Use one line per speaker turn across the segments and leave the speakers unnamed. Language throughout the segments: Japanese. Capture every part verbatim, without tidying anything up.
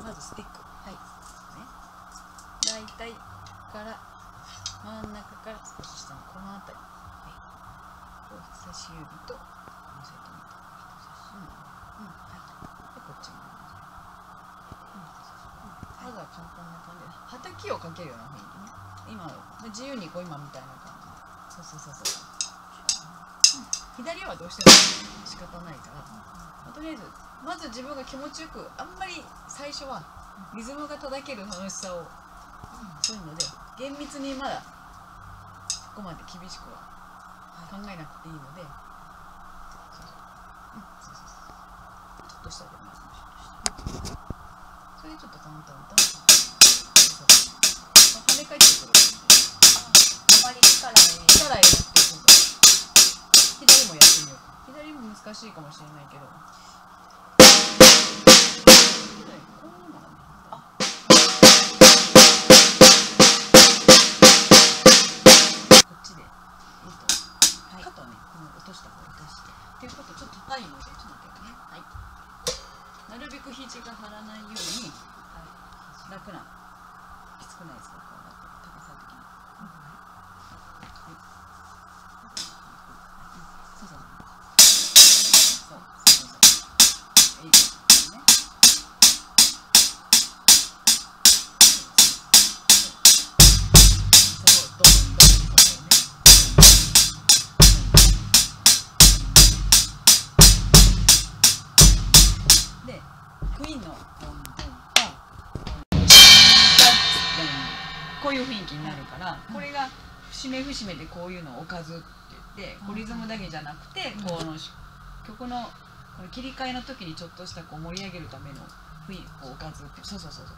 まずスティック、はいね、大体から真ん中から少し下のこの辺り、はい、こう人差し指と乗せてみた人差し指、うんうん、はい、でこっちも、うん、まずは簡単な感じではたきをかけるような雰囲気ね。今自由にこう今みたいな感じ、そうそうそうそう、うん、左はどうしても仕方ないから、まあ、とりあえずまず自分が気持ちよく、あんまり最初はリズムが叩ける楽しさを、うん、そういうので厳密にまだここまで厳しくは考えなくていいので、そうそう、うん、そうそうそう、ちょっと下でもいいかもしれない。それでちょっとトントントン、そうそう、跳ね返ってくる。
あまり力入れ
力入れなくて、今回左もやってみようか。左も難しいかもしれないけど、っていうことちょっと高いので、ちょっと待ってね。はい。なるべく肘が張らないように、はい、楽な、きつくないですか、こうなって高さ的に。はい。そうそう。そうそうそうそう。いいですね。そう、どんどんどんどんそうね。で、クイーンのボンボンがこういう雰囲気になるから、これが節目節目でこういうのをおかずって言って、こうリズムだけじゃなくて、この曲のこの切り替えの時にちょっとしたこう盛り上げるための雰囲気、こうおかずって、そうそうそうそう、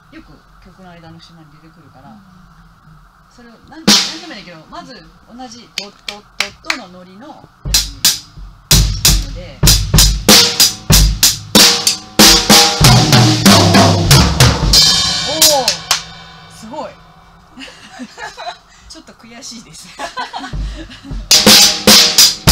よく曲の間の島に出てくるから、それを何で何でもいいけど、まず同じドッドッドッドのノリのやつになるので。おお、すごいちょっと悔しいです